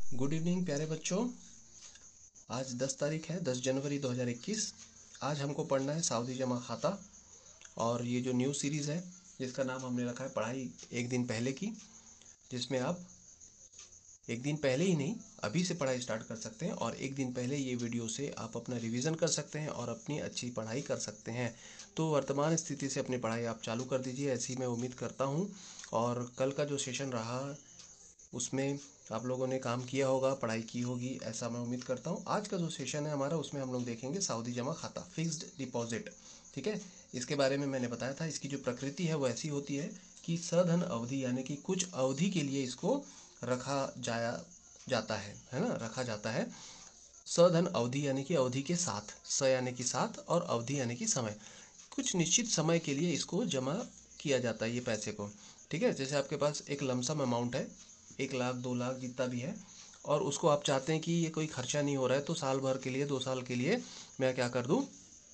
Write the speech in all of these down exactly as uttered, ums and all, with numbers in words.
Good evening प्यारे बच्चों। आज दस तारीख है, दस जनवरी दो हज़ार इक्कीस। आज हमको पढ़ना है सावधि जमा खाता। और ये जो न्यू सीरीज़ है जिसका नाम हमने रखा है पढ़ाई एक दिन पहले की, जिसमें आप एक दिन पहले ही नहीं अभी से पढ़ाई स्टार्ट कर सकते हैं और एक दिन पहले ये वीडियो से आप अपना रिवीजन कर सकते हैं और अपनी अच्छी पढ़ाई कर सकते हैं। तो वर्तमान स्थिति से अपनी पढ़ाई आप चालू कर दीजिए, ऐसी मैं उम्मीद करता हूँ। और कल का जो सेशन रहा उसमें आप लोगों ने काम किया होगा, पढ़ाई की होगी, ऐसा मैं उम्मीद करता हूँ। आज का जो सेशन है हमारा, उसमें हम लोग देखेंगे सावधि जमा खाता, फिक्स्ड डिपॉजिट। ठीक है, इसके बारे में मैंने बताया था। इसकी जो प्रकृति है वो ऐसी होती है कि सधन अवधि यानी कि कुछ अवधि के लिए इसको रखा जाया जाता है है ना, रखा जाता है। सधन अवधि यानी कि अवधि के साथ, स यानी कि साथ और अवधि यानी कि समय। कुछ निश्चित समय के लिए इसको जमा किया जाता है ये पैसे को। ठीक है, जैसे आपके पास एक लमसम अमाउंट है, एक लाख दो लाख जितना भी है, और उसको आप चाहते हैं कि ये कोई खर्चा नहीं हो रहा है, तो साल भर के लिए, दो साल के लिए मैं क्या कर दूं,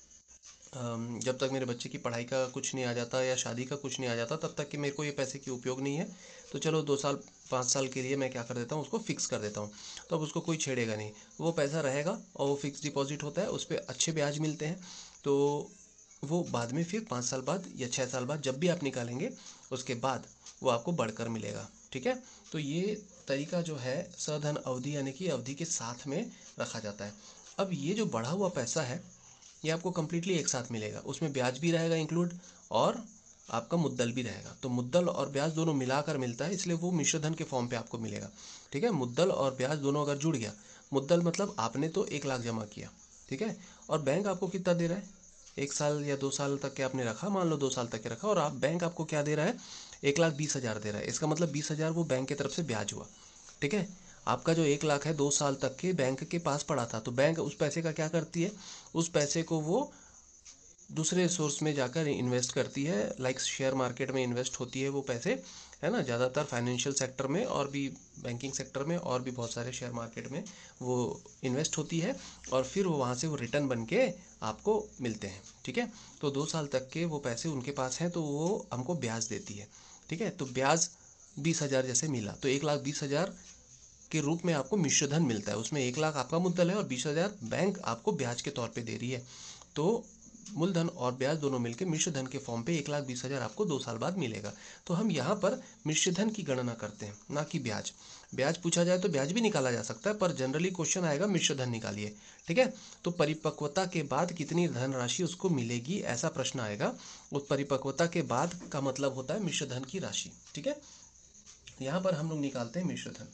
अम, जब तक मेरे बच्चे की पढ़ाई का कुछ नहीं आ जाता या शादी का कुछ नहीं आ जाता तब तक कि मेरे को ये पैसे की उपयोग नहीं है, तो चलो दो साल पाँच साल के लिए मैं क्या कर देता हूँ, उसको फिक्स कर देता हूँ। तो अब उसको कोई छेड़ेगा नहीं, वो पैसा रहेगा और वो फिक्स डिपॉजिट होता है, उस पर अच्छे ब्याज मिलते हैं। तो वो बाद में फिर पाँच साल बाद या छः साल बाद जब भी आप निकालेंगे उसके बाद वो आपको बढ़कर मिलेगा। ठीक है, तो ये तरीका जो है सधन अवधि यानी कि अवधि के साथ में रखा जाता है। अब ये जो बढ़ा हुआ पैसा है ये आपको कम्प्लीटली एक साथ मिलेगा, उसमें ब्याज भी रहेगा इंक्लूड और आपका मुद्दल भी रहेगा। तो मुद्दल और ब्याज दोनों मिलाकर मिलता है, इसलिए वो मिश्रधन के फॉर्म पे आपको मिलेगा। ठीक है, मुद्दल और ब्याज दोनों अगर जुड़ गया, मुद्दल मतलब आपने तो एक लाख जमा किया, ठीक है, और बैंक आपको कितना दे रहा है, एक साल या दो साल तक के आपने रखा, मान लो दो साल तक के रखा, और आप बैंक आपको क्या दे रहा है, एक लाख बीस हज़ार दे रहा है। इसका मतलब बीस हज़ार वो बैंक की तरफ से ब्याज हुआ। ठीक है, आपका जो एक लाख है दो साल तक के बैंक के पास पड़ा था, तो बैंक उस पैसे का क्या करती है, उस पैसे को वो दूसरे सोर्स में जाकर इन्वेस्ट करती है, लाइक शेयर मार्केट में इन्वेस्ट होती है वो पैसे, है ना, ज़्यादातर फाइनेंशियल सेक्टर में और भी बैंकिंग सेक्टर में और भी बहुत सारे शेयर मार्केट में वो इन्वेस्ट होती है, और फिर वो वहाँ से वो रिटर्न बन के आपको मिलते हैं। ठीक है, तो दो साल तक के वो पैसे उनके पास हैं तो वो हमको ब्याज देती है। ठीक है, तो ब्याज बीस हज़ार जैसे मिला तो एक लाख बीस हज़ार के रूप में आपको मिश्रधन मिलता है। उसमें एक लाख आपका मुद्दल है और बीस हज़ार बैंक आपको ब्याज के तौर पे दे रही है। तो मूलधन और ब्याज दोनों मिलकर मिश्रधन के फॉर्म पे एक लाख बीस हज़ार आपको दो साल बाद मिलेगा। तो हम यहाँ पर मिश्रधन की गणना करते हैं, ना कि ब्याज। ब्याज पूछा जाए तो ब्याज भी निकाला जा सकता है, पर जनरली क्वेश्चन आएगा मिश्रधन निकालिए। ठीक है, तो परिपक्वता के बाद कितनी धनराशि उसको मिलेगी, ऐसा प्रश्न आएगा। उस परिपक्वता के बाद का मतलब होता है मिश्रधन की राशि। ठीक है, यहाँ पर हम लोग निकालते हैं मिश्रधन।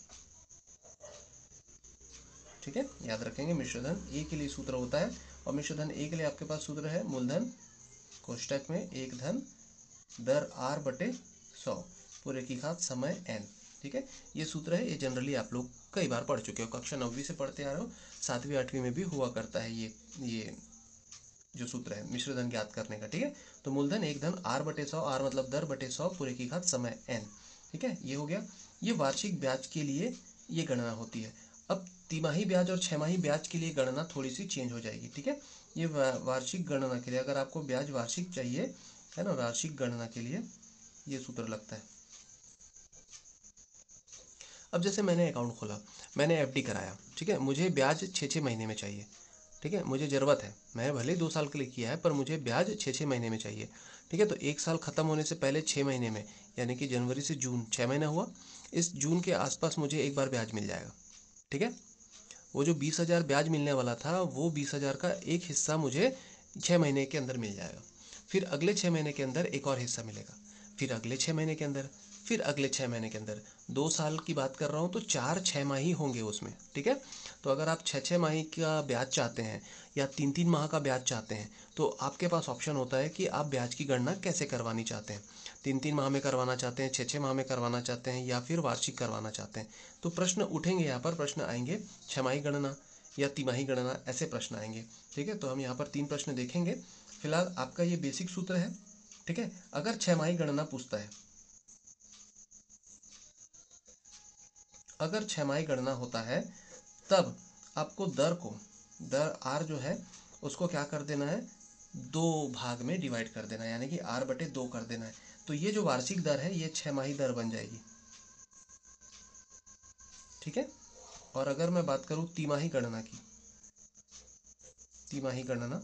ठीक है, याद रखेंगे मिश्रधन ए के लिए सूत्र होता है, और मिश्रधन ए के लिए आपके पास सूत्र है मूलधन कोष्टक में एक धन दर आर बटे सौ पूरे की घात समय एन। ठीक है, ये सूत्र है, ये जनरली आप लोग कई बार पढ़ चुके हो, कक्षा नौवीं से पढ़ते आ रहे हो, सातवीं आठवीं में भी हुआ करता है ये ये जो सूत्र है मिश्रधन ज्ञात करने का। ठीक है, तो मूलधन एक धन आर बटे सौ, आर मतलब दर बटे सौ पूरे की घात समय एन। ठीक है, ये हो गया। ये वार्षिक ब्याज के लिए ये गणना होती है। अब तिमाही ब्याज और छमाही ब्याज के लिए गणना थोड़ी सी चेंज हो जाएगी। ठीक है, ये वार्षिक गणना के लिए, अगर आपको ब्याज वार्षिक चाहिए, है ना, वार्षिक गणना के लिए ये सूत्र लगता है। अब जैसे मैंने अकाउंट खोला, मैंने एफडी कराया, ठीक है, मुझे ब्याज छः छः महीने में चाहिए। ठीक है, मुझे ज़रूरत है, मैं भले दो साल के लिए किया है पर मुझे ब्याज छः छः महीने में चाहिए। ठीक है, तो एक साल ख़त्म होने से पहले छः महीने में, यानी कि जनवरी से जून छः महीना हुआ, इस जून के आसपास मुझे एक बार ब्याज मिल जाएगा। ठीक है, वो जो बीस हज़ार ब्याज मिलने वाला था वो बीस हज़ार का एक हिस्सा मुझे छः महीने के अंदर मिल जाएगा। फिर अगले छः महीने के अंदर एक और हिस्सा मिलेगा, फिर अगले छः महीने के अंदर, फिर अगले छः महीने के अंदर। दो साल की बात कर रहा हूँ तो चार छः माह ही होंगे उसमें। ठीक है, तो अगर आप छः छः माह का ब्याज चाहते हैं या तीन तीन माह का ब्याज चाहते हैं तो आपके पास ऑप्शन होता है कि आप ब्याज की गणना कैसे करवानी चाहते हैं। तीन तीन माह में करवाना चाहते हैं, छः छः माह में करवाना चाहते हैं, या फिर वार्षिक करवाना चाहते हैं। तो प्रश्न उठेंगे, यहाँ पर प्रश्न आएंगे छमाही गणना या तिमाही गणना, ऐसे प्रश्न आएंगे। ठीक है, तो हम यहाँ पर तीन प्रश्न देखेंगे। फिलहाल आपका ये बेसिक सूत्र है। ठीक है, अगर छमाही गणना पूछता है, अगर छमाही गणना होता है तब आपको दर को, दर आर जो है उसको क्या कर देना है, दो भाग में डिवाइड कर देना है, यानी कि आर बटे दो कर देना है। तो ये जो वार्षिक दर है ये छमाही दर बन जाएगी। ठीक है, और अगर मैं बात करूं तिमाही गणना की, तिमाही गणना,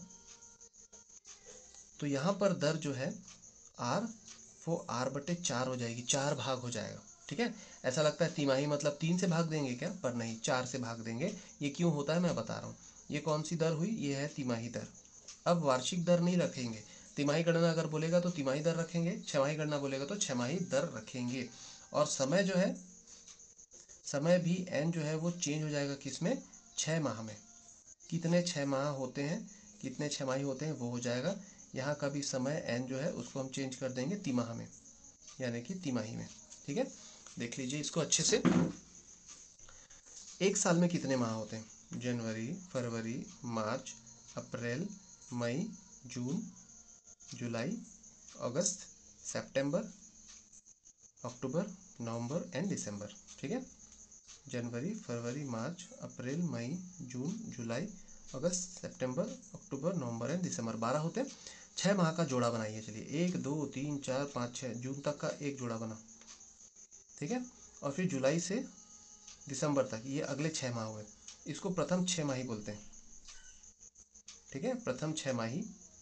तो यहाँ पर दर जो है आर, वो आर बटे चार हो जाएगी, चार भाग हो जाएगा। ठीक है, ऐसा लगता है तिमाही मतलब तीन से भाग देंगे क्या, पर नहीं, चार से भाग देंगे। ये क्यों होता है मैं बता रहा हूँ। ये कौन सी दर हुई, ये है तिमाही दर। अब वार्षिक दर नहीं रखेंगे, तिमाही गणना अगर बोलेगा तो तिमाही दर रखेंगे, छमाही गणना बोलेगा तो छमाही दर रखेंगे। और समय जो है, समय भी एन जो है वो चेंज हो जाएगा किसमें, छः माह में। कितने छः माह होते हैं, कितने छमाही होते हैं वो हो जाएगा। यहाँ का भी समय एन जो है उसको हम चेंज कर देंगे तिमाह में, यानी कि तिमाही में। ठीक है, देख लीजिए इसको अच्छे से। एक साल में कितने माह होते हैं, जनवरी, फरवरी, मार्च, अप्रैल, मई, जून, जुलाई, अगस्त, सितंबर, अक्टूबर, नवंबर एंड दिसंबर। ठीक है, जनवरी, फरवरी, मार्च, अप्रैल, मई, जून, जुलाई, अगस्त, सितंबर, अक्टूबर, नवंबर एंड दिसंबर, बारह होते हैं। छः माह का जोड़ा बनाइए, चलिए, एक दो तीन चार पाँच छः, जून तक का एक जोड़ा बना। ठीक है, और फिर जुलाई से दिसंबर तक, ये अगले छः माह हुए, इसको प्रथम छः माही बोलते हैं। ठीक है, प्रथम छः माही,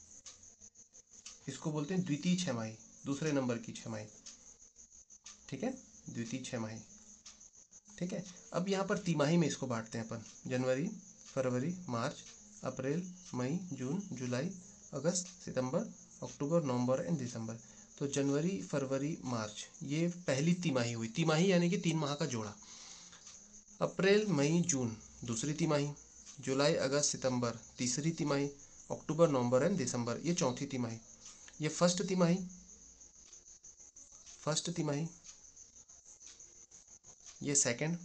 इसको बोलते हैं द्वितीय छः माही, दूसरे नंबर की छः माही। ठीक है, द्वितीय छः माही। ठीक है, अब यहाँ पर तिमाही में इसको बांटते हैं अपन, जनवरी, फरवरी, मार्च, अप्रैल, मई, जून, जुलाई, अगस्त, सितंबर, अक्टूबर, नवंबर एंड दिसंबर। तो जनवरी, फरवरी, मार्च, ये पहली तिमाही हुई, तिमाही यानी कि तीन माह का जोड़ा। अप्रैल, मई, जून दूसरी तिमाही, जुलाई, अगस्त, सितंबर तीसरी तिमाही, अक्टूबर, नवंबर एंड दिसंबर ये चौथी तिमाही। ये फर्स्ट तिमाही, फर्स्ट तिमाही, ये सेकंड,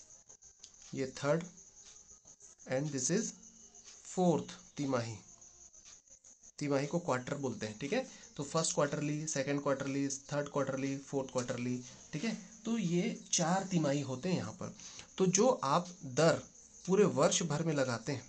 ये third and this is fourth तिमाही। तिमाही को क्वार्टर बोलते हैं। ठीक है, तो first quarterly, second quarterly, third quarterly, fourth quarterly. ठीक है, तो ये चार तिमाही होते हैं यहाँ पर। तो जो आप दर पूरे वर्ष भर में लगाते हैं,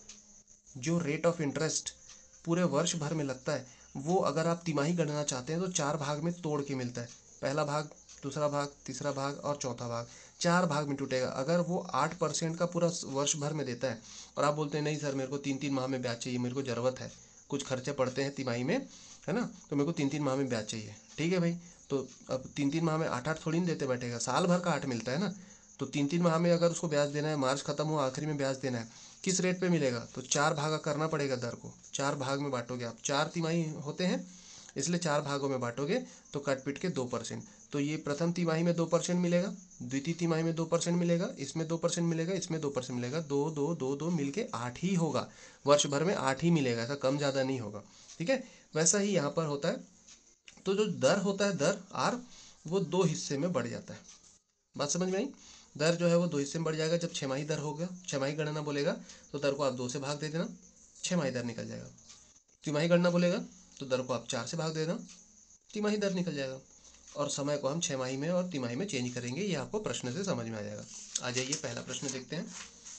जो रेट ऑफ इंटरेस्ट पूरे वर्ष भर में लगता है, वो अगर आप तिमाही गणना चाहते हैं तो चार भाग में तोड़ के मिलता है। पहला भाग, दूसरा भाग, तीसरा भाग और चौथा भाग, चार भाग में टूटेगा। अगर वो आठ परसेंट का पूरा वर्ष भर में देता है और आप बोलते हैं नहीं सर मेरे को तीन तीन माह में ब्याज चाहिए, मेरे को ज़रूरत है, कुछ खर्चे पड़ते हैं तिमाही में, है ना, तो मेरे को तीन तीन माह में ब्याज चाहिए। ठीक है भाई, तो अब तीन तीन माह में आठ आठ थोड़ी नहीं देते बैठेगा, साल भर का आठ मिलता है ना। तो तीन तीन माह में अगर उसको ब्याज देना है, मार्च खत्म हुआ आखिरी में ब्याज देना है, किस रेट पे मिलेगा, तो चार भागा करना पड़ेगा दर को, चार भाग में बांटोगे आप, चार तिमाही होते हैं इसलिए चार भागों में बांटोगे तो कट पिट के दो परसेंट। तो ये प्रथम तिमाही में दो परसेंट मिलेगा, द्वितीय तिमाही में दो परसेंट मिलेगा, इसमें दो परसेंट मिलेगा, इसमें दो परसेंट मिलेगा, दो दो दो दो मिल के आठ ही होगा, वर्ष भर में आठ ही मिलेगा, ऐसा कम ज़्यादा नहीं होगा। ठीक है, वैसा ही यहाँ पर होता है। तो जो दर होता है, दर आर, वो दो हिस्से में बढ़ जाता है। बात समझ में आई, दर जो है वो दो हिस्से में बढ़ जाएगा। जब छमाही दर होगा, छमाही गणना बोलेगा तो दर को आप दो से भाग दे देना, छमाही दर निकल जाएगा। तिमाही गणना बोलेगा तो दर को आप चार से भाग दे देना, तिमाही दर निकल जाएगा। और समय को हम छमाही में और तिमाही में चेंज करेंगे, ये आपको प्रश्न से समझ में आ जाएगा। आ जाइए पहला प्रश्न देखते हैं।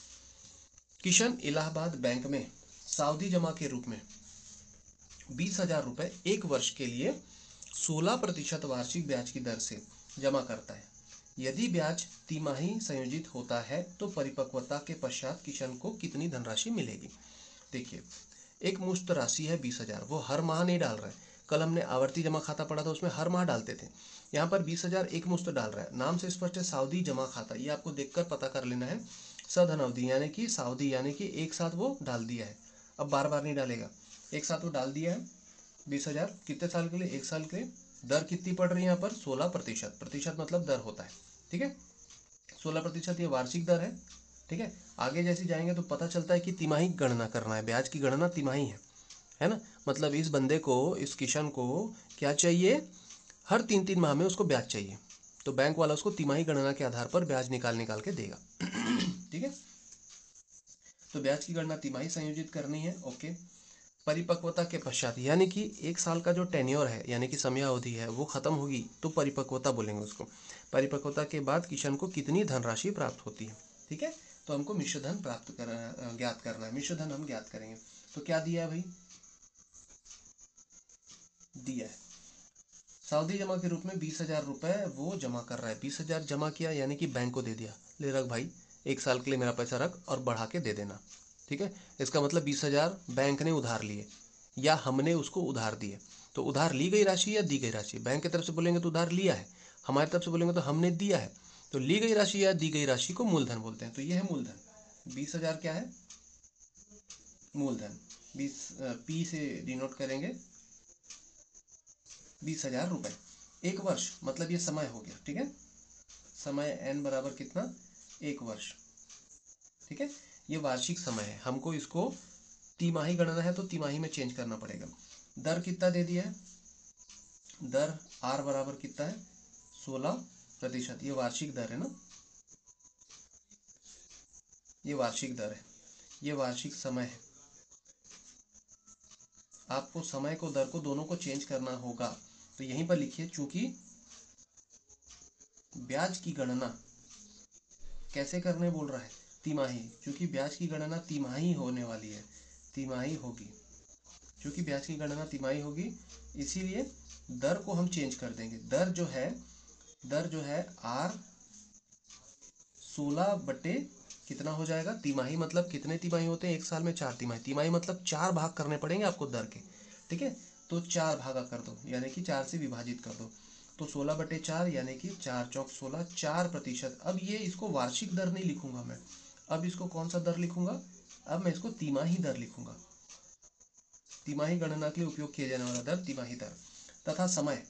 किशन इलाहाबाद बैंक में सावधि जमा के रूप में बीस हजार रुपये एक वर्ष के लिए सोलह प्रतिशत वार्षिक ब्याज की दर से जमा करता है। यदि ब्याज तिमाही संयोजित होता है तो परिपक्वता के पश्चात किशन को कितनी धनराशि मिलेगी। देखिए, एक मुश्त राशि है बीस हजार, वो हर माह नहीं डाल रहा है। कल हमने आवर्ती जमा खाता पढ़ा था, उसमें हर माह डालते थे। यहाँ पर बीस हजार एक मुश्त डाल रहा है, नाम से स्पष्ट है सावधि जमा खाता, ये आपको देखकर पता कर लेना है। सधन अवधि यानी कि सावधि यानी कि एक साथ वो डाल दिया है, अब बार बार नहीं डालेगा, एक साथ वो डाल दिया है। बीस हजार कितने साल के लिए, एक साल के लिए। दर कितनी पड़ रही है यहाँ पर, सोलह प्रतिशत, प्रतिशत मतलब दर होता है। ठीक है, सोलह प्रतिशत ये वार्षिक दर है। ठीक है, आगे जैसे जाएंगे तो पता चलता है कि तिमाही गणना करना है, ब्याज की गणना तिमाही है, है ना। मतलब इस बंदे को, इस किशन को क्या चाहिए, हर तीन तीन माह में उसको ब्याज चाहिए, तो बैंक वाला उसको तिमाही गणना के आधार पर ब्याज निकाल निकाल के देगा। ठीक है, तो ब्याज की गणना तिमाही संयोजित करनी है। ओके, परिपक्वता के पश्चात यानी कि एक साल का जो टेन्योर है यानी कि समयावधि है वो खत्म होगी तो परिपक्वता बोलेंगे उसको। परिपक्वता के बाद किशन को कितनी धनराशि प्राप्त होती है। ठीक है, तो हमको मिश्र धन प्राप्त कर ज्ञात करना है, मिश्र धन हम ज्ञात करेंगे। तो क्या दिया है भाई, दिया है सावधि जमा के रूप में बीस हजार रुपये वो जमा कर रहा है, बीस हजार जमा किया यानी कि बैंक को दे दिया, ले रख भाई एक साल के लिए मेरा पैसा रख और बढ़ा के दे देना। ठीक है, इसका मतलब बीस हजार बैंक ने उधार लिए या हमने उसको उधार दिए। तो उधार ली गई राशि या दी गई राशि, बैंक की तरफ से बोलेंगे तो उधार लिया है, हमारी तरफ से बोलेंगे तो हमने दिया है। तो ली गई राशि या दी गई राशि को मूलधन बोलते हैं। तो ये है मूलधन। बीस हजार क्या है? मूलधन। बीस पी से डिनोट करेंगे बीस हजार रुपए। एक वर्ष मतलब ये समय हो गया। ठीक है, समय एन बराबर कितना? एक वर्ष। ठीक है, ये वार्षिक समय है। हमको इसको तिमाही गणना है तो तिमाही में चेंज करना पड़ेगा। दर कितना दे दिया है? दर आर बराबर कितना है? सोलह प्रतिशत। ये वार्षिक दर है ना, ये वार्षिक दर है, ये वार्षिक समय है। आपको समय को दर को दोनों को चेंज करना होगा। तो यहीं पर लिखिए, चूंकि ब्याज की गणना कैसे करने बोल रहा है? तिमाही। क्योंकि ब्याज की गणना तिमाही होने वाली है, तिमाही होगी। क्योंकि ब्याज की गणना तिमाही होगी इसीलिए दर को हम चेंज कर देंगे। दर जो है दर जो है आर सोलह बटे कितना हो जाएगा? तिमाही मतलब कितने तिमाही होते हैं एक साल में? चार तिमाही। तिमाही मतलब चार भाग करने पड़ेंगे आपको दर के। ठीक है, तो चार भागा कर दो यानी कि चार से विभाजित कर दो। तो सोलह बटे चार यानी कि चार चौक सोलह, चार प्रतिशत। अब ये इसको वार्षिक दर नहीं लिखूंगा मैं, अब इसको कौन सा दर लिखूंगा? अब मैं इसको तिमाही दर लिखूंगा। तिमाही गणना के लिए उपयोग किया जाने वाला दर तिमाही दर। तथा समय,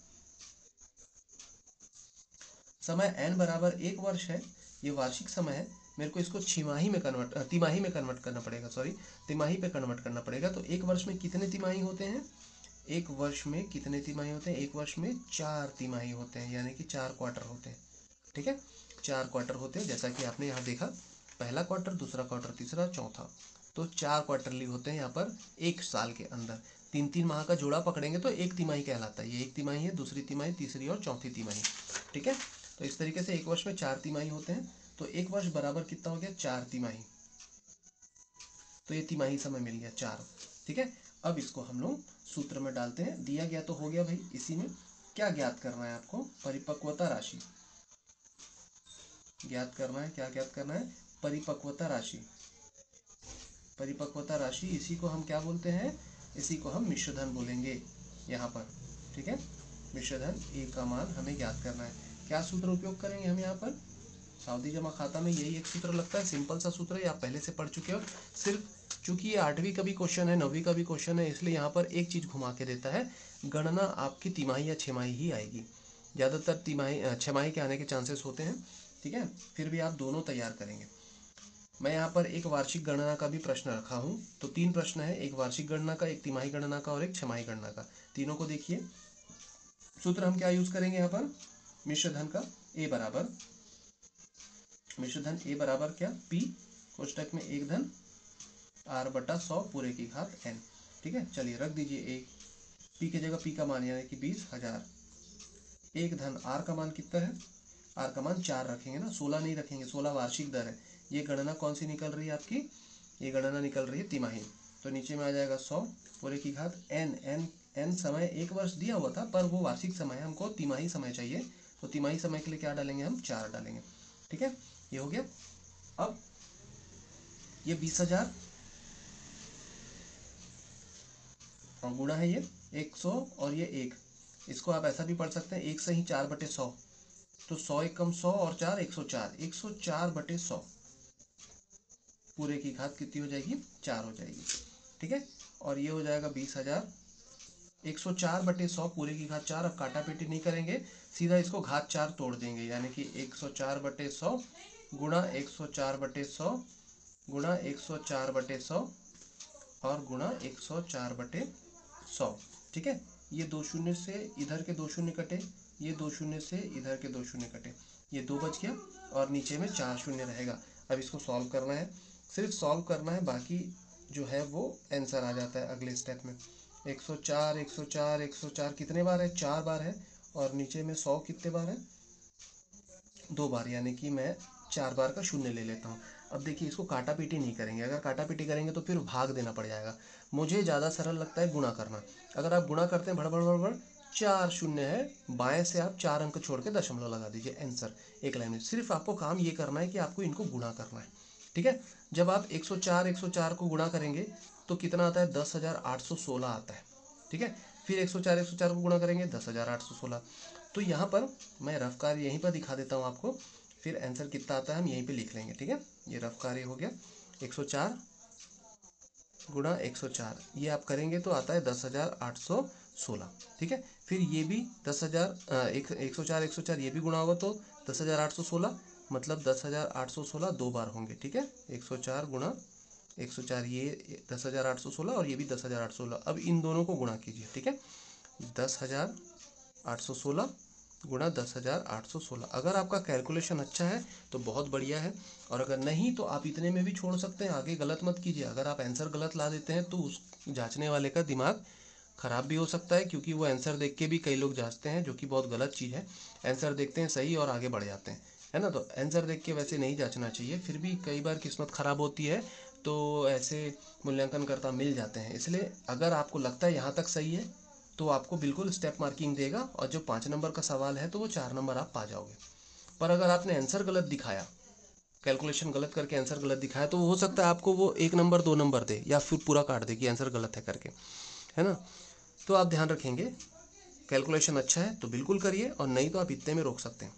समय एन बराबर एक वर्ष है, ये वार्षिक समय है। मेरे को इसको छिमाही में कन्वर्ट तिमाही में कन्वर्ट करना पड़ेगा, सॉरी तिमाही पे कन्वर्ट करना पड़ेगा। तो एक वर्ष में कितने तिमाही होते हैं? एक वर्ष में कितने तिमाही होते हैं? एक वर्ष में चार तिमाही होते हैं, यानी कि चार क्वार्टर होते हैं। ठीक है, चार क्वार्टर होते हैं, जैसा कि आपने यहाँ देखा, पहला क्वार्टर, दूसरा क्वार्टर, तीसरा, चौथा। तो चार क्वार्टरली होते हैं यहाँ पर एक साल के अंदर। तीन तीन माह का जोड़ा पकड़ेंगे तो एक तिमाही कहलाता है। ये एक तिमाही है, दूसरी तिमाही, तीसरी और चौथी तिमाही। ठीक है, तो इस तरीके से एक वर्ष में चार तिमाही होते हैं। तो एक वर्ष बराबर कितना हो गया? चार तिमाही। तो ये तिमाही समय मिल गया चार। ठीक है, अब इसको हम लोग सूत्र में डालते हैं। दिया गया तो हो गया भाई। इसी में क्या ज्ञात करना है आपको? परिपक्वता राशि ज्ञात करना है। क्या ज्ञात करना है? परिपक्वता राशि। परिपक्वता राशि, इसी को हम क्या बोलते हैं? इसी को हम मिश्रधन बोलेंगे यहाँ पर। ठीक है, मिश्रधन ए का मान हमें ज्ञात करना है। क्या सूत्र उपयोग करेंगे हम यहाँ पर? सावधि जमा खाता में यही एक सूत्र लगता है, सिंपल सा सूत्र है, आप पहले से पढ़ चुके हो। सिर्फ चूंकि ये आठवीं का भी क्वेश्चन है, नौवीं का भी क्वेश्चन है, इसलिए यहाँ पर एक चीज घुमा के देता है, गणना आपकी तिमाही या छमाही ही आएगी। ज्यादातर तिमाही छमाही के आने के चांसेस होते हैं। ठीक है, फिर भी आप दोनों तैयार करेंगे। मैं यहाँ पर एक वार्षिक गणना का भी प्रश्न रखा हूँ। तो तीन प्रश्न है, एक वार्षिक गणना का, एक तिमाही गणना का और एक छमाही गणना का। तीनों को देखिए। सूत्र हम क्या यूज करेंगे यहाँ पर? मिश्रधन का ए बराबर मिश्रधन ए बराबर क्या? पी कोष्टक में एक धन आर बटा सौ पूरे की घात एन। ठीक है, चलिए रख दीजिए एक। पी की जगह पी का मान यानी कि बीस हजार। एक धन आर का मान कितना है? आर का मान चार रखेंगे ना, सोलह नहीं रखेंगे, सोलह वार्षिक दर है। ये गणना कौन सी निकल रही है आपकी? ये गणना निकल रही है तिमाही। तो नीचे में आ जाएगा सौ पूरे की घात एन। एन एन समय एक वर्ष दिया हुआ था पर वो वार्षिक समय है, हमको तिमाही समय चाहिए। तो तिमाही समय के लिए क्या डालेंगे? हम चार डालेंगे। ठीक है, ये हो गया। अब ये बीस हजार और गुणा है ये एक सौ और ये एक। इसको आप ऐसा भी पढ़ सकते हैं, एक से ही चार बटे सौ। तो सौ एक कम सौ और चार एक सौ चार, एक सौ चार बटे सौ पूरे की घात कितनी हो जाएगी? चार हो जाएगी। ठीक है, और ये हो जाएगा बीस हजार। एक सौ चार बटे सौ पूरे की घात चार। अब काटा पीटी नहीं करेंगे, सीधा इसको घात चार तोड़ देंगे, यानी कि एक सौ चार बटे सौ गुणा एक सौ चार बटे सौ गुणा एक सौ चार बटे सौ और गुणा एक सौ चार बटे सौ। ठीक है, ये दो शून्य से इधर के दो शून्य कटे, ये दो शून्य से इधर के दो शून्य कटे, ये दो बच गया और नीचे में चार शून्य रहेगा। अब इसको सॉल्व करना है, सिर्फ सॉल्व करना है, बाकी जो है वो आंसर आ जाता है अगले स्टेप में। एक सौ चार एक सौ चार एक सौ चार कितने बार है? चार बार है। और नीचे में सौ कितने बार है? दो बार, यानी कि मैं चार बार का शून्य ले लेता हूँ। अब देखिए, इसको काटा पीटी नहीं करेंगे, अगर काटा पीटी करेंगे तो फिर भाग देना पड़ जाएगा। मुझे ज़्यादा सरल लगता है गुणा करना। अगर आप गुणा करते हैं भड़ भड़ भड़ भड़ चार शून्य है, बाएं से आप चार अंक छोड़ के दशमलव लगा दीजिए, आंसर एक लाइन में। सिर्फ आपको काम ये करना है कि आपको इनको गुणा करना है, ठीक है। जब आप एक सौ चार एक सौ चार को गुणा करेंगे तो कितना आता है, दस हजार आठ सौ सोलह आता है, ठीक है। फिर एक सौ चार एक सौ चार को गुणा करेंगे, दस हजार आठ सौ सोलह। तो यहाँ पर मैं रफ कार्य यहीं पर दिखा देता हूँ आपको, फिर आंसर कितना आता है हम यहीं पे लिख लेंगे, ठीक है। ये रफ कार्य हो गया, एक सौ चार गुणा एक सौ चार, ये आप करेंगे तो आता है दस हजार आठ सौ सोलह, ठीक है। फिर ये भी दस हजार एक एक सौ चार एक सौ चार ये भी गुणा होगा तो दस हजार आठ सौ सोलह, मतलब दस हजार आठ सौ सोलह दो बार होंगे, ठीक है। एक सौ चार गुणा एक सौ चार, ये दस हजार आठ सौ सोलह और ये भी दस हजार आठ सौ सोलह। अब इन दोनों को गुणा कीजिए, ठीक है। दस हजार आठ सौ सोलह गुणा दस हजार आठ सौ सोलह। अगर आपका कैलकुलेशन अच्छा है तो बहुत बढ़िया है, और अगर नहीं तो आप इतने में भी छोड़ सकते हैं, आगे गलत मत कीजिए। अगर आप आंसर गलत ला देते हैं तो उस जांचने वाले का दिमाग खराब भी हो सकता है, क्योंकि वो आंसर देख के भी कई लोग जांचते हैं, जो कि बहुत गलत चीज़ है। आंसर देखते हैं सही और आगे बढ़ जाते हैं, है ना। तो आंसर देख के वैसे नहीं जांचना चाहिए। फिर भी कई बार किस्मत खराब होती है तो ऐसे मूल्यांकनकर्ता मिल जाते हैं। इसलिए अगर आपको लगता है यहाँ तक सही है तो आपको बिल्कुल स्टेप मार्किंग देगा, और जो पाँच नंबर का सवाल है तो वो चार नंबर आप पा जाओगे। पर अगर आपने आंसर गलत दिखाया, कैलकुलेशन गलत करके आंसर गलत दिखाया, तो हो सकता है आपको वो एक नंबर दो नंबर दे, या फिर पूरा काट दे कि आंसर गलत है करके, है ना। तो आप ध्यान रखेंगे, कैलकुलेशन अच्छा है तो बिल्कुल करिए, और नहीं तो आप इतने में रोक सकते हैं।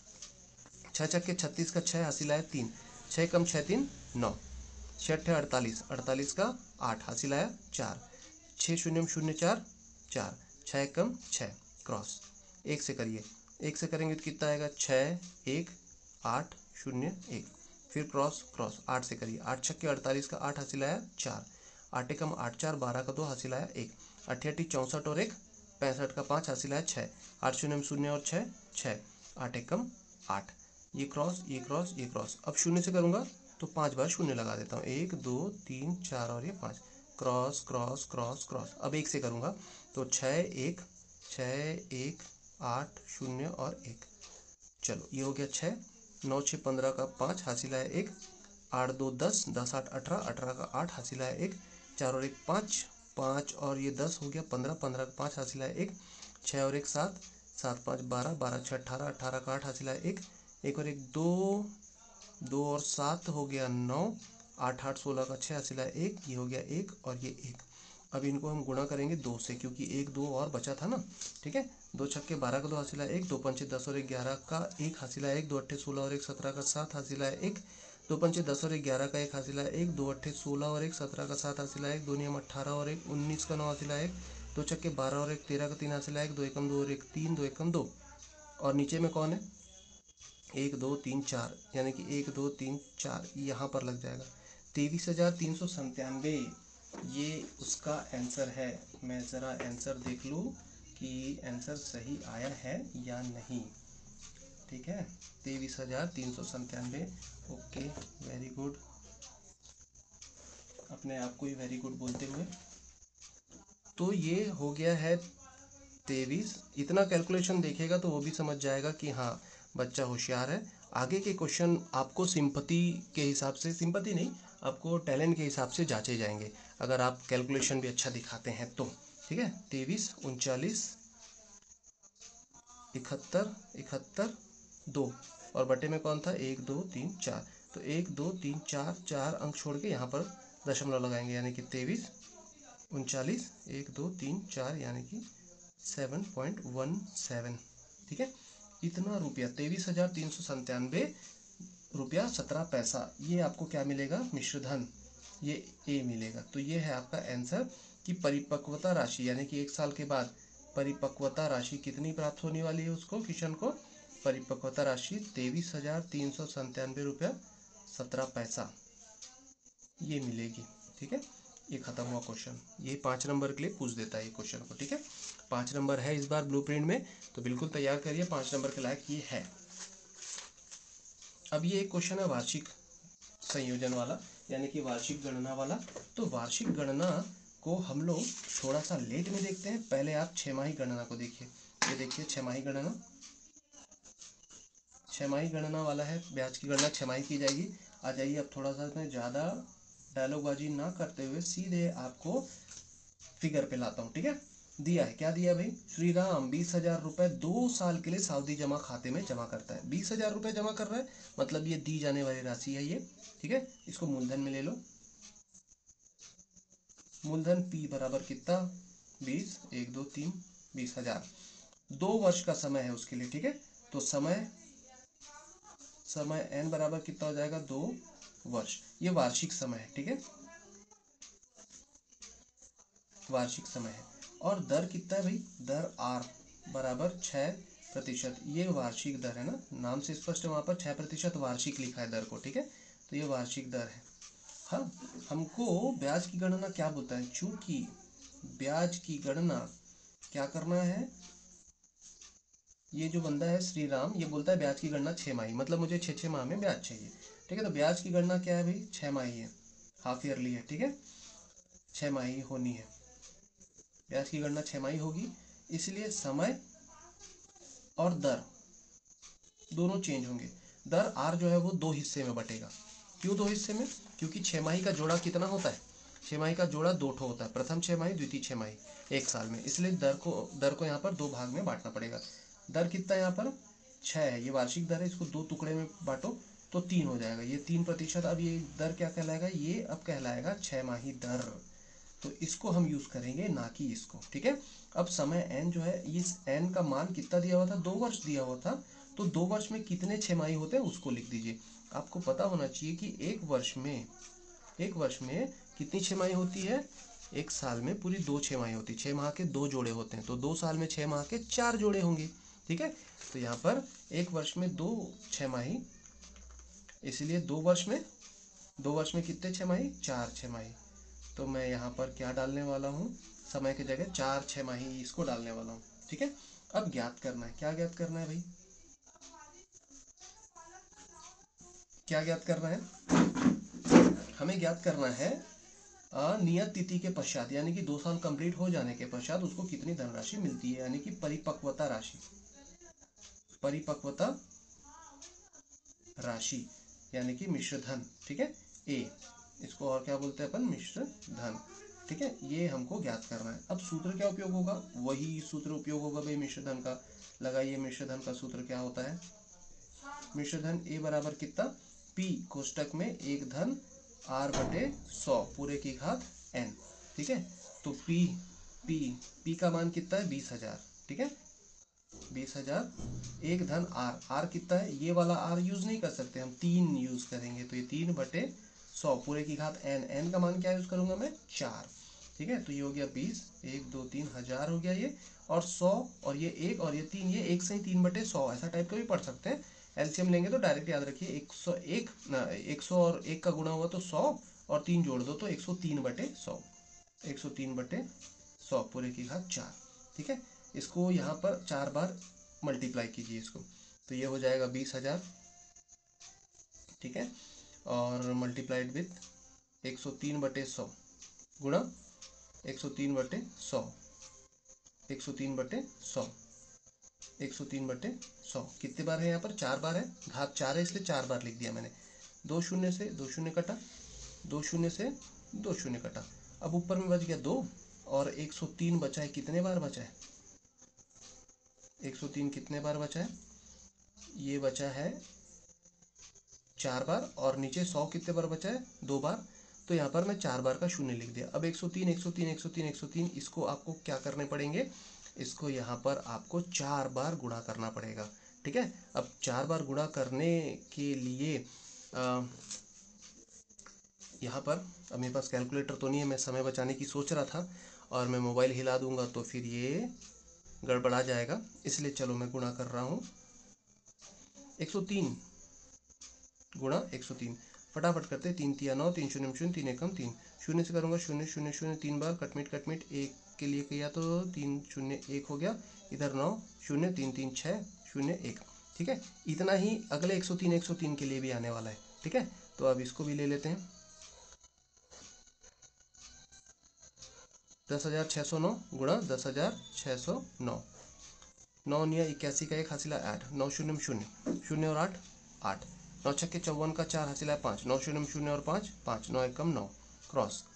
छः छक्के छत्तीस का छः हासिल आया तीन, छः कम छः तीन नौ, छः अट्ठे अड़तालीस, अड़तालीस का आठ हासिल आया चार, छः शून्य शून्य चार चार, छः कम छः, क्रॉस एक से करिए, एक से करेंगे तो कितना आएगा, छः एक आठ शून्य एक, फिर क्रॉस क्रॉस आठ से करिए, आठ छक्के अड़तालीस का आठ हासिल आया चार, आठ एकम आठ चार बारह का दो हासिल आया एक, अट्ठी अट्ठी चौंसठ और एक पैंसठ का पाँच हासिल आया छः, आठ शून्य में शून्य और छः छः, आठ एकम आठ, ये क्रॉस ये क्रॉस ये क्रॉस। अब शून्य से करूँगा तो पाँच बार शून्य लगा देता हूँ, एक दो तीन चार और ये पाँच, क्रॉस क्रॉस क्रॉस क्रॉस। अब एक से करूँगा तो छः एक छः एक आठ शून्य और एक, चलो ये हो गया छः, नौ छः पंद्रह का पाँच हासिल आया एक, आठ दो दस, दस आठ अठारह, अठारह का आठ हासिल आया एक, चार और एक पाँच, पाँच और ये दस हो गया पंद्रह, पंद्रह का पाँच हासिल आया एक, छः और एक सात, सात पाँच बारह, बारह छः अठारह, अठारह का आठ हासिल आया एक, एक और एक दो, दो और सात हो गया नौ, आठ आठ सोलह का छः हासिल आया एक, ये हो गया एक और ये एक। अब इनको हम गुणा करेंगे दो से, क्योंकि एक दो और बचा था ना, ठीक है। दो छक्के बारह का दो हासिल आया एक, दो पंचे दस और एक ग्यारह का एक हासिल आया एक, दो अट्ठे सोलह और एक सत्रह का सात हासिल आया एक, दो पंचे दस और एक ग्यारह का एक हासिल आया एक, दो अट्ठे सोलह और एक सत्रह का सात हासिल आया एक, दो नियम अट्ठारह और एक उन्नीस का नौ हासिल आया एक, दो छक्के बारह और एक तेरह का तीन हासिल आया एक, दो एकम दो और एक तीन, दो एकम दो, और नीचे में कौन है, एक दो तीन चार, यानी कि एक दो तीन चार यहाँ पर लग जाएगा। तेईस हजार तीन सौ संतानवे ये उसका आंसर है। मैं ज़रा आंसर देख लूँ कि आंसर सही आया है या नहीं, ठीक है। तेईस हजार तीन सौ संतानवे, ओके वेरी गुड, अपने आप को ही वेरी गुड बोलते हुए। तो ये हो गया है तेईस। इतना कैलकुलेशन देखेगा तो वो भी समझ जाएगा कि हाँ बच्चा होशियार है। आगे के क्वेश्चन आपको सिंपैथी के हिसाब से, सिंपैथी नहीं, आपको टैलेंट के हिसाब से जांचे जाएंगे, अगर आप कैलकुलेशन भी अच्छा दिखाते हैं तो, ठीक है। तेईस उनचालीस इकहत्तर इकहत्तर दो, और बटे में कौन था, एक दो तीन चार, तो एक दो तीन चार, चार अंक छोड़ के यहाँ पर दशमलव लगाएंगे, यानी कि तेईस उनचालीस एक दो तीन चार, यानी कि सेवन पॉइंट वन सेवन, ठीक है। इतना रुपया तेईस हजार तीन सौ संतानवे रुपया सत्रह पैसा, ये आपको क्या मिलेगा, मिश्रधन, ये ए मिलेगा। तो ये है आपका आंसर कि परिपक्वता राशि, यानी कि एक साल के बाद परिपक्वता राशि कितनी प्राप्त होने वाली है उसको, किशन को, परिपक्वता राशि तेईस हजार तीन सौ संतानवे रुपया सत्रह पैसा ये मिलेगी, ठीक है। ये खत्म हुआ क्वेश्चन। ये पाँच नंबर के लिए पूछ देता है ये क्वेश्चन को, ठीक है। पाँच नंबर है इस बार ब्लूप्रिंट में, तो बिल्कुल तैयार करिए, पाँच नंबर के लायक ये है। अब ये एक क्वेश्चन है वार्षिक संयोजन वाला, यानी कि वार्षिक गणना वाला। तो वार्षिक गणना को हम लोग थोड़ा सा लेट में देखते हैं, पहले आप छमाही गणना को देखिए। ये देखिए छमाही गणना, छमाही गणना वाला है, ब्याज की गणना छमाही की जाएगी। आ जाइए, अब थोड़ा सा मैं ज़्यादा डायलॉगबाजी ना करते हुए सीधे आपको फिगर पे लाता हूँ, ठीक है। दिया है। क्या दिया भाई? श्री राम बीस हजार रुपए दो साल के लिए सावधि जमा खाते में जमा करता है। बीस हजार रुपए जमा कर रहा है, मतलब ये दी जाने वाली राशि है ये। ठीक है, इसको मूलधन में ले लो। मूलधन पी बराबर कितना? बीस, एक दो तीन, बीस हजार। दो वर्ष का समय है उसके लिए। ठीक है, तो समय समय एन बराबर कितना हो जाएगा? दो वर्ष। ये वार्षिक समय है। ठीक है, वार्षिक समय है। और दर कितना है भाई? दर आर बराबर छः प्रतिशत। ये वार्षिक दर है ना, नाम से स्पष्ट है, वहाँ पर छः प्रतिशत वार्षिक लिखा है दर को। ठीक है, तो ये वार्षिक दर है। हाँ, हमको ब्याज की गणना क्या बोलता है? चूंकि ब्याज की गणना क्या करना है, ये जो बंदा है श्री राम, ये बोलता है ब्याज की गणना छः माही, मतलब मुझे छः छः माह में ब्याज चाहिए। ठीक है, तो ब्याज की गणना क्या है भाई? छः माही है, हाफ ईयरली है। ठीक है, छः माही होनी है, ब्याज की गणना छः माही होगी। इसलिए समय और दर दोनों चेंज होंगे। दर आर जो है वो दो हिस्से में बटेगा। क्यों दो हिस्से में? क्योंकि छः माही का जोड़ा कितना होता है? छः माही का जोड़ा दो ठो होता है, प्रथम छः माही, द्वितीय छः माही, एक साल में। इसलिए दर को दर को यहाँ पर दो भाग में बांटना पड़ेगा। दर कितना है यहाँ पर? छः है, ये वार्षिक दर है, इसको दो टुकड़े में बांटो तो तीन हो जाएगा। ये तीन प्रतिशत। अब ये दर क्या कहलाएगा? ये अब कहलाएगा छः माही दर। तो इसको हम यूज करेंगे, ना कि इसको। ठीक है, अब समय एन जो है, इस एन का मान कितना दिया हुआ था? दो वर्ष दिया हुआ था। तो दो वर्ष में कितने छमाही होते हैं उसको लिख दीजिए। आपको पता होना चाहिए कि एक वर्ष में एक वर्ष में कितनी छमाही होती है? एक साल में पूरी दो छमाही होती है। छह माह के दो जोड़े होते हैं, तो दो साल में छह माह के चार जोड़े होंगे। ठीक है, तो यहाँ पर एक वर्ष में दो छमाही, इसलिए दो वर्ष में दो वर्ष में कितने छमाही? चार छमाही। तो मैं यहाँ पर क्या डालने वाला हूँ? समय की जगह चार छमाही इसको डालने वाला हूँ। ठीक है, अब ज्ञात करना है। क्या ज्ञात करना है भाई? क्या ज्ञात करना है? हमें ज्ञात करना है नियत तिथि के पश्चात, यानी कि दो साल कंप्लीट हो जाने के पश्चात उसको कितनी धनराशि मिलती है, यानी कि परिपक्वता राशि। परिपक्वता राशि यानी कि मिश्र धन। ठीक है, ए, इसको और क्या बोलते हैं अपन? मिश्र धन। ठीक है, ये हमको ज्ञात करना है। अब सूत्र क्या उपयोग होगा? वही सूत्र उपयोग होगा भाई मिश्र धन का। लगाइए, मिश्र धन का सूत्र क्या होता है? मिश्र धन ए बराबर कितना? पी कोष्टक में एक धन आर बटे सौ पूरे की घात एन। ठीक है, तो पी पी पी का मान कितना है? बीस हजार। ठीक है, बीस हजार एक धन आर। आर कितना है? ये वाला आर यूज नहीं कर सकते हम, तीन यूज करेंगे, तो ये तीन बटे सौ पूरे की घात एन। एन का मान क्या यूज करूंगा मैं? चार। ठीक है, तो ये हो गया बीस, एक दो तीन हजार हो गया ये, और सौ, और ये एक और ये तीन, ये एक से ही तीन बटे सौ, ऐसा टाइप का भी पढ़ सकते हैं। एलसीएम लेंगे तो डायरेक्ट याद रखिए, एक सौ एक एक सौ और एक का गुणा हुआ तो सौ, और तीन जोड़ दो तो एक सौ तीन बटे सौ, एक सौ तीन बटे सौ पूरे की घात चार। ठीक है, इसको यहाँ पर चार बार मल्टीप्लाई कीजिए इसको, तो ये हो जाएगा बीस हजार। ठीक है, और मल्टीप्लाइड विथ एक सौ तीन बटे सौ गुणा एक सौ तीन बटे सौ, एक सौ तीन बटे सौ, एक सौ तीन बटे सौ। कितने बार है यहाँ पर? चार बार है, घात चार है इसलिए चार बार लिख दिया मैंने। दो शून्य से दो शून्य कटा, दो शून्य से दो शून्य कटा। अब ऊपर में बच गया दो, और एक सौ तीन बचा है। कितने बार बचा है? एक सौ तीन कितने बार बचा है? ये बचा है चार बार, और नीचे सौ कितने बार बचा है? दो बार। तो यहाँ पर मैं चार बार का शून्य लिख दिया। अब एक सौ तीन, एक सौ तीन, एक सौ तीन, एक सौ तीन, इसको आपको क्या करने पड़ेंगे? इसको यहाँ पर आपको चार बार गुणा करना पड़ेगा। ठीक है, अब चार बार गुणा करने के लिए आ, यहाँ पर अब मेरे पास कैलकुलेटर तो नहीं है, मैं समय बचाने की सोच रहा था, और मैं मोबाइल हिला दूंगा तो फिर ये गड़बड़ा जाएगा, इसलिए चलो मैं गुणा कर रहा हूँ। एक सौ तीन गुणा एक सौ तीन, फटाफट करते, तीन तिया नौ, तीन शून्य शून्य, तीन एकम तीन, शून्य से करूँगा शून्य शून्य शून्य तीन बार, कटमिट कटमिट, एक के लिए किया तो तीन शून्य एक हो गया, इधर नौ शून्य तीन तीन छः शून्य एक। ठीक है, इतना ही अगले एक सौ तीन एक सौ तीन के लिए भी आने वाला है। ठीक है, तो अब इसको भी ले लेते हैं। दस हजार छः सौ नौ गुणा दस हजार छः सौ नौ, नौ निया इक्यासी का एक हासिला आठ, नौ शून्य शून्य शून्य और आठ आठ, नौ छक्के चौवन का चार हासिला है पाँच, नौ शून्य शून्य और पाँच पाँच, नौ एकम नौ, क्रॉस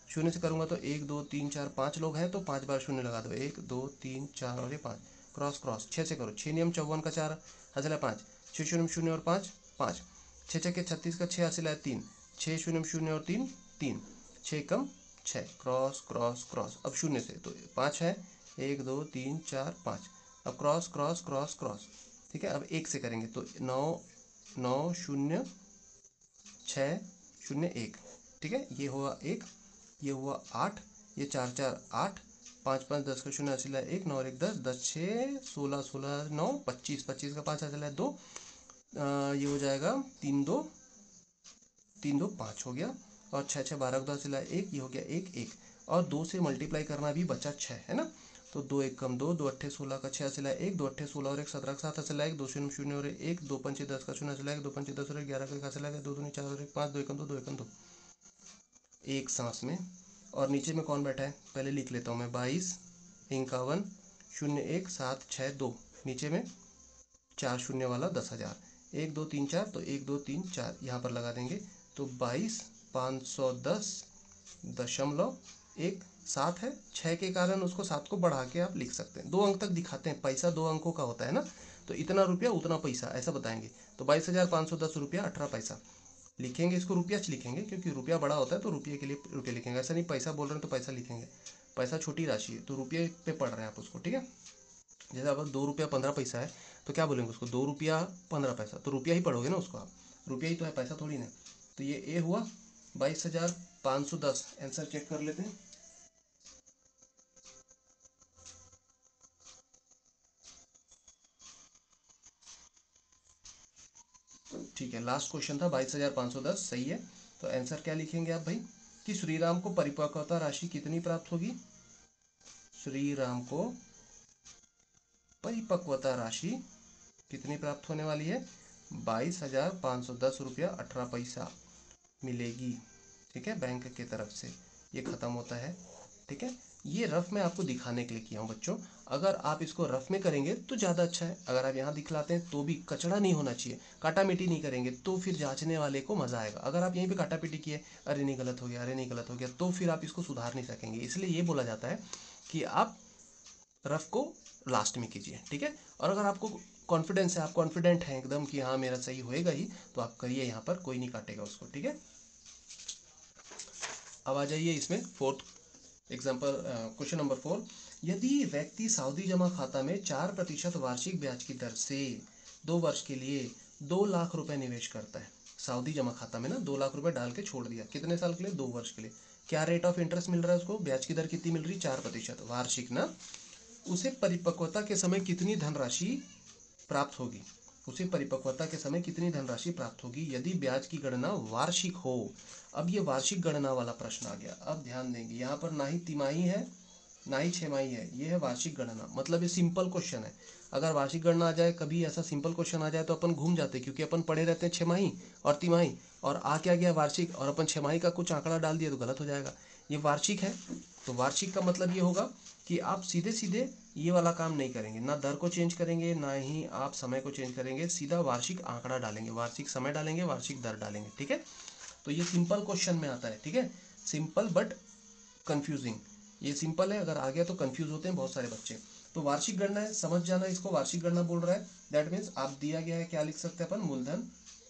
शून्य से करूँगा तो एक दो तीन चार पाँच लोग हैं तो पाँच बार शून्य लगा दो, एक दो तीन चार और ये पाँच, क्रॉस क्रॉस। छः से करो, छः नियम चौवन का चार हासिल है पाँच, छः शून्य शून्य और पाँच पाँच, छः छः के छत्तीस का छः हासिल है तीन, छः शून्य शून्य और तीन तीन, छः कम छः, क्रॉस क्रॉस क्रॉस। अब शून्य से तो पाँच है, एक दो तीन चार पाँच, अब क्रॉस क्रॉस क्रॉस क्रॉस। ठीक है, अब एक से करेंगे तो नौ नौ शून्य छः शून्य एक। ठीक है, ये हुआ एक, ये हुआ आठ, ये चार चार आठ, पाँच पाँच दस का शून्य हासिल है एक, नौ और एक दस, दस छः सोलह, सोलह नौ पच्चीस, पच्चीस का पाँच हासिल है दो, आ, ये हो जाएगा तीन दो तीन दो पाँच हो गया, और छः छः बारह का दो हासिल है एक, ये हो गया एक एक, और दो से मल्टीप्लाई करना भी बचा छः है ना। तो दो एक कम दो, दो अट्ठे सोलह का छः हासिल है एक, दो अट्ठे सोलह और एक सत्रह का सात हासिल है एक, दो शून्य शून्य और एक, दो पंचे दस का शून्य हासिल है एक, दो पंचे दस और एक ग्यारह का एक हासिल है, दो दूनी चार और एक पाँच, दो एकम दो, दो एकम दो, एक सांस में। और नीचे में कौन बैठा है पहले लिख लेता हूँ मैं, बाईस इक्यावन शून्य एक सात छः दो, नीचे में चार शून्य वाला दस हज़ार, एक दो तीन चार, तो एक दो तीन चार यहाँ पर लगा देंगे, तो बाईस पाँच सौ दस दशमलव एक सात है, छः के कारण उसको सात को बढ़ा के आप लिख सकते हैं, दो अंक तक दिखाते हैं, पैसा दो अंकों का होता है ना, तो इतना रुपया उतना पैसा ऐसा बताएंगे। तो बाईस हज़ार पाँच सौ दस रुपया अठारह पैसा लिखेंगे, इसको रुपया लिखेंगे क्योंकि रुपया बड़ा होता है तो रुपये के लिए रुपये लिखेंगे, ऐसा नहीं पैसा बोल रहे हैं तो पैसा लिखेंगे, पैसा छोटी राशि है तो रुपये पे पढ़ रहे हैं आप उसको। ठीक है, जैसे अब दो रुपया पंद्रह पैसा है तो क्या बोलेंगे उसको, दो रुपया पंद्रह पैसा, तो रुपया ही पढ़ोगे ना उसको आप, रुपया ही तो है, पैसा थोड़ी ना। तो ये ए हुआ बाईस हजार पाँच सौ दस। आंसर चेक कर लेते हैं। ठीक है, लास्ट क्वेश्चन था बाईस हजार पाँच सौ दस, सही है। तो आंसर क्या लिखेंगे आप भाई, कि श्री राम को परिपक्वता राशि कितनी प्राप्त होगी, श्री राम को परिपक्वता राशि कितनी प्राप्त होने वाली है, बाईस हजार पाँच सौ दस रुपया अठारह पैसा मिलेगी। ठीक है, बैंक की तरफ से ये खत्म होता है। ठीक है, ये रफ में आपको दिखाने के लिए किया हूँ बच्चों, अगर आप इसको रफ में करेंगे तो ज़्यादा अच्छा है, अगर आप यहाँ दिखलाते हैं तो भी कचड़ा नहीं होना चाहिए, काटा मिट्टी नहीं करेंगे तो फिर जांचने वाले को मज़ा आएगा। अगर आप यहीं पे काटा पिटी किए, अरे नहीं गलत हो गया, अरे नहीं गलत हो गया, तो फिर आप इसको सुधार नहीं सकेंगे। इसलिए ये बोला जाता है कि आप रफ को लास्ट में कीजिए। ठीक है, और अगर आपको कॉन्फिडेंस है, आप कॉन्फिडेंट हैं एकदम कि हाँ मेरा सही होएगा ही, तो आप करिए, यहाँ पर कोई नहीं काटेगा उसको। ठीक है, अब आ जाइए इसमें fourth example, question number four. यदि व्यक्ति सावधि जमा खाता में चार प्रतिशत वार्षिक ब्याज की दर से दो वर्ष के लिए दो लाख रुपए निवेश करता है, सावधि जमा खाता में ना दो लाख रुपए डाल के छोड़ दिया, कितने साल के लिए, दो वर्ष के लिए, क्या रेट ऑफ इंटरेस्ट मिल रहा है उसको, ब्याज की दर कितनी मिल रही, चार प्रतिशत वार्षिक ना, उसे परिपक्वता के समय कितनी धनराशि प्राप्त होगी, उसे परिपक्वता के समय कितनी धनराशि प्राप्त होगी यदि ब्याज की गणना वार्षिक हो। अब ये वार्षिक गणना वाला प्रश्न आ गया। अब ध्यान देंगे, यहाँ पर ना ही तिमाही है ना ही छमाही है, ये है वार्षिक गणना, मतलब ये सिंपल क्वेश्चन है। अगर वार्षिक गणना आ जाए, कभी ऐसा सिंपल क्वेश्चन आ जाए तो अपन घूम जाते, क्योंकि अपन पढ़े रहते हैं छमाही और तिमाही, और आ क्या गया वार्षिक, और अपन छमाही का कुछ आंकड़ा डाल दिया तो गलत हो जाएगा। ये वार्षिक है तो वार्षिक का मतलब ये होगा कि आप सीधे सीधे ये वाला काम नहीं करेंगे, ना दर को चेंज करेंगे ना ही आप समय को चेंज करेंगे, सीधा वार्षिक आंकड़ा डालेंगे, वार्षिक समय डालेंगे, वार्षिक दर डालेंगे। ठीक है, तो ये सिंपल क्वेश्चन में आता है। ठीक है, सिंपल बट कंफ्यूजिंग, ये सिंपल है, अगर आ गया तो कंफ्यूज होते हैं बहुत सारे बच्चे। तो वार्षिक गणना है, समझ जाना, इसको वार्षिक गणना बोल रहा है। दैट मीन्स आप दिया गया है, क्या लिख सकते हैं अपन, मूलधन,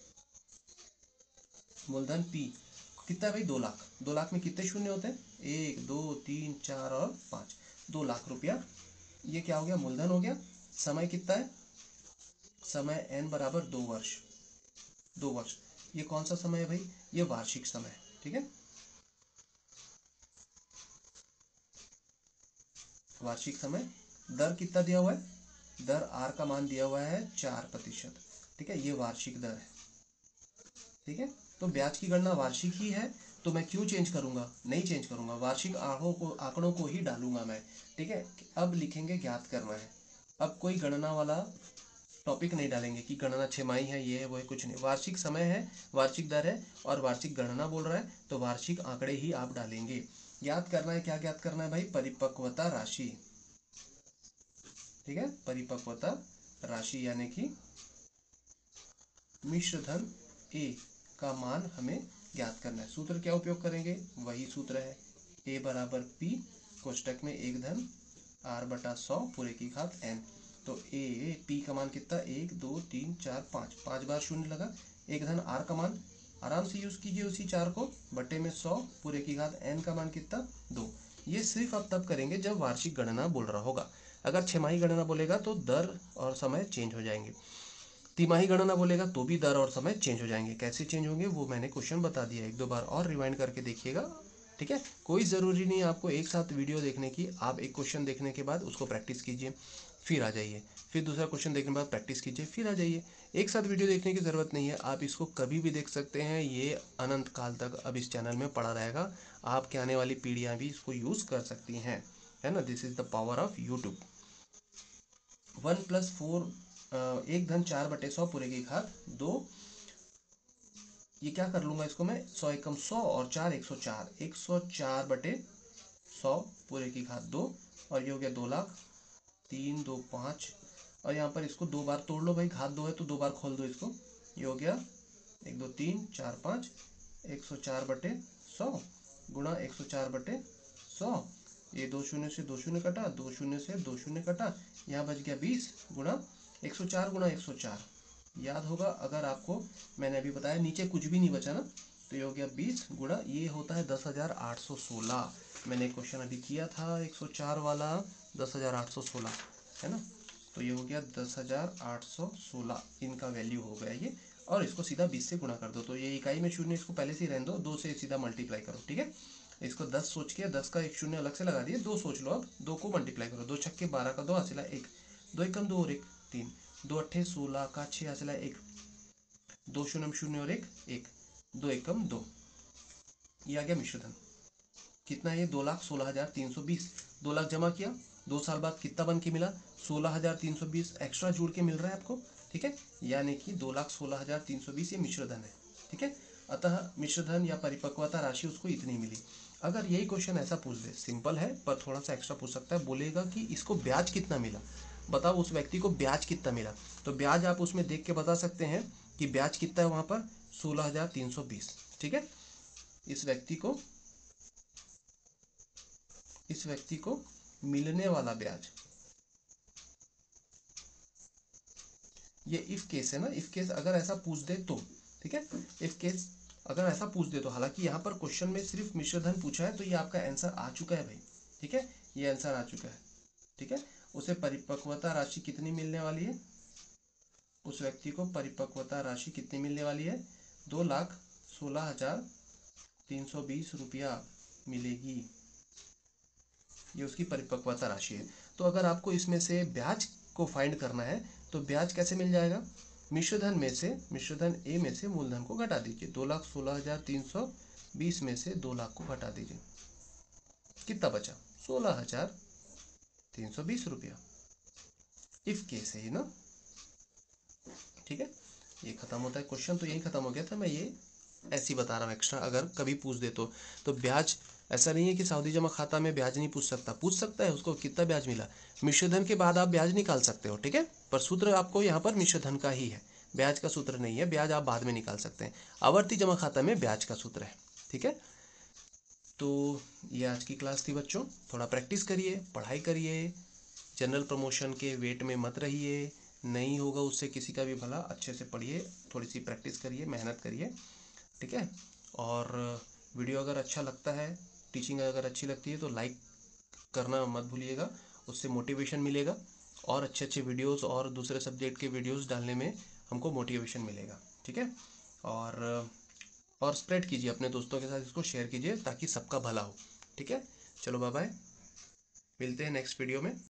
मूलधन पी कितना है भाई, दो लाख, दो लाख में कितने शून्य होते हैं, एक दो तीन चार और पाँच, दो लाख रुपया, ये क्या हो गया, मूलधन हो गया। समय कितना है, समय एन बराबर दो वर्ष, दो वर्ष, ये कौन सा समय है भाई, ये वार्षिक समय है। ठीक है, वार्षिक समय, दर कितना दिया हुआ है, दर आर का मान दिया हुआ है चार प्रतिशत। ठीक है, ये वार्षिक दर है। ठीक है, तो ब्याज की गणना वार्षिक ही है, तो मैं क्यों चेंज करूंगा, नहीं चेंज करूंगा, वार्षिक आंकड़ों को आंकड़ों को ही डालूंगा मैं। ठीक है, अब लिखेंगे ज्ञात करना है, अब कोई गणना वाला टॉपिक नहीं डालेंगे कि गणना छमाही है, ये है वो है, कुछ नहीं, वार्षिक समय है, वार्षिक दर है और वार्षिक गणना बोल रहा है, तो वार्षिक आंकड़े ही आप डालेंगे। ज्ञात करना है, क्या ज्ञात करना है भाई, परिपक्वता राशि। ठीक है, परिपक्वता राशि यानी कि मिश्र धन ए का मान हमें ज्ञात करना है। सूत्र क्या उपयोग करेंगे, वही सूत्र है, ए बराबर पी कोष्टक में एक धन आर बटा सौ पूरे की घात एन। तो ए पी का मान कितना, एक दो तीन चार पाँच, पाँच बार शून्य लगा, एक धन आर का मान आराम से यूज कीजिए उसी चार को, बटे में सौ पूरे की घात एन का मान कितना, दो। ये सिर्फ आप तब करेंगे जब वार्षिक गणना बोल रहा होगा। अगर छमाही गणना बोलेगा तो दर और समय चेंज हो जाएंगे, तिमाही गणना बोलेगा तो भी दर और समय चेंज हो जाएंगे। कैसे चेंज होंगे वो मैंने क्वेश्चन बता दिया, एक दो बार और रिवाइंड करके देखिएगा, ठीक है। कोई ज़रूरी नहीं है आपको एक साथ वीडियो देखने की, आप एक क्वेश्चन देखने के बाद उसको प्रैक्टिस कीजिए, फिर आ जाइए, फिर दूसरा क्वेश्चन देखने के बाद प्रैक्टिस कीजिए, फिर आ जाइए। एक साथ वीडियो देखने की ज़रूरत नहीं है, आप इसको कभी भी देख सकते हैं, ये अनंत काल तक अब इस चैनल में पड़ा रहेगा, आपके आने वाली पीढ़ियाँ भी इसको यूज़ कर सकती हैं, है ना। This is the power of YouTube. One plus four एक धन चार बटे सौ पूरे की घात दो, ये क्या कर लूंगा इसको मैं, सौ एकम सौ और चार एक सौ चार, एक सौ चार बटे सौ पूरे की घात दो, और ये हो गया दो लाख, तीन दो पाँच, और यहाँ पर इसको दो बार तोड़ लो भाई, घात दो है तो दो बार खोल दो इसको, ये हो गया एक दो तीन चार पाँच, एक सौ चार बटे सौ गुणा एक सौ चार बटे सौ, ये दो शून्य से दो शून्य कटा, दो शून्य से दो शून्य कटा, यहाँ बच गया बीस गुणा एक सौ चार गुणा एक सौ चार, याद होगा अगर आपको, मैंने अभी बताया नीचे कुछ भी नहीं बचा ना, तो ये हो गया बीस गुणा, ये होता है दस हज़ार आठ सौ सोलह। मैंने क्वेश्चन अभी किया था एक सौ चार वाला, दस हज़ार आठ सौ सोलह, है ना। तो ये हो गया दस हज़ार आठ सौ सोलह, इनका वैल्यू हो गया ये, और इसको सीधा बीस से गुणा कर दो, तो ये इकाई में शून्य इसको पहले से ही रहने दो, दो से सीधा मल्टीप्लाई करो, ठीक है। इसको दस सोच के, दस का एक शून्य अलग से लगा दिए, दो सोच लो, अब दो को मल्टीप्लाई करो, दो छक्के बारह का दो हासिला एक, दो एकम दो और एक तीन, दो अट्ठे सोलह का छः हासिला एक, दो शून्य शून्य और एक एक, दो एकम दो, ये आ गया मिश्रधन। कितना है ये, दो लाख सोलह हजार तीन सौ बीस, दो लाख जमा किया, दो साल बाद कितना बन के मिला, सोलह हजार तीन सौ बीस एक्स्ट्रा जुड़ के मिल रहा है आपको, ठीक है। यानी कि दो लाख सोलह हजार तीन सौ बीस ये मिश्रधन है, ठीक है। अतः मिश्रधन या परिपक्वता राशि उसको इतनी मिली। अगर यही क्वेश्चन ऐसा पूछ दे, सिंपल है पर थोड़ा सा एक्स्ट्रा पूछ सकता है, बोलेगा कि इसको ब्याज कितना मिला, बताओ उस व्यक्ति को ब्याज कितना मिला, तो ब्याज आप उसमें देख के बता सकते हैं कि ब्याज कितना है वहां पर, सोलह हजार तीन सौ बीस, ठीक है। इस व्यक्ति को इस व्यक्ति को मिलने वाला ब्याज, ये इफ केस है ना, इफ केस अगर ऐसा पूछ दे तो, ठीक है। इफ केस अगर ऐसा पूछ दे तो, हालांकि यहाँ पर क्वेश्चन में सिर्फ मिश्रधन पूछा है तो ये आपका आंसर आ चुका है भाई, ठीक है, ये आंसर आ चुका है, ठीक है। उसे परिपक्वता राशि कितनी मिलने वाली है, उस व्यक्ति को परिपक्वता राशि कितनी मिलने वाली है, दो लाख सोलह हजार तीन सौ बीस रुपया मिलेगी, ये उसकी परिपक्वता राशि है। तो अगर आपको इसमें से ब्याज को फाइंड करना है तो ब्याज कैसे मिल जाएगा, मिश्रधन में से, मिश्रधन ए में से मूलधन को घटा दीजिए, दो लाख सोलह हजार तीन सौ बीस में से दो लाख को घटा दीजिए, कितना बचा, सोलह हजार तीन सौ बीस रुपया, इफ केस है ये ना, ठीक है। ये खत्म होता है क्वेश्चन, तो यही खत्म हो गया था, मैं ये ऐसे ही बता रहा हूँ एक्स्ट्रा, अगर कभी पूछ दे तो। तो ब्याज ऐसा नहीं है कि सावधि जमा खाता में ब्याज नहीं पूछ सकता, पूछ सकता है, उसको कितना ब्याज मिला, मिश्रधन के बाद आप ब्याज निकाल सकते हो, ठीक है। पर सूत्र आपको यहाँ पर मिश्रधन का ही है, ब्याज का सूत्र नहीं है, ब्याज आप बाद में निकाल सकते हैं, आवर्ती जमा खाता में ब्याज का सूत्र है, ठीक है। तो ये आज की क्लास थी बच्चों, थोड़ा प्रैक्टिस करिए, पढ़ाई करिए, जनरल प्रमोशन के वेट में मत रहिए, नहीं होगा उससे किसी का भी भला, अच्छे से पढ़िए, थोड़ी सी प्रैक्टिस करिए, मेहनत करिए, ठीक है। और वीडियो अगर अच्छा लगता है, टीचिंग अगर अच्छी लगती है तो लाइक करना मत भूलिएगा, उससे मोटिवेशन मिलेगा, और अच्छे अच्छे वीडियोस और दूसरे सब्जेक्ट के वीडियोस डालने में हमको मोटिवेशन मिलेगा, ठीक है। और और स्प्रेड कीजिए अपने दोस्तों के साथ, इसको शेयर कीजिए ताकि सबका भला हो, ठीक है। चलो बाय बाय, मिलते हैं नेक्स्ट वीडियो में।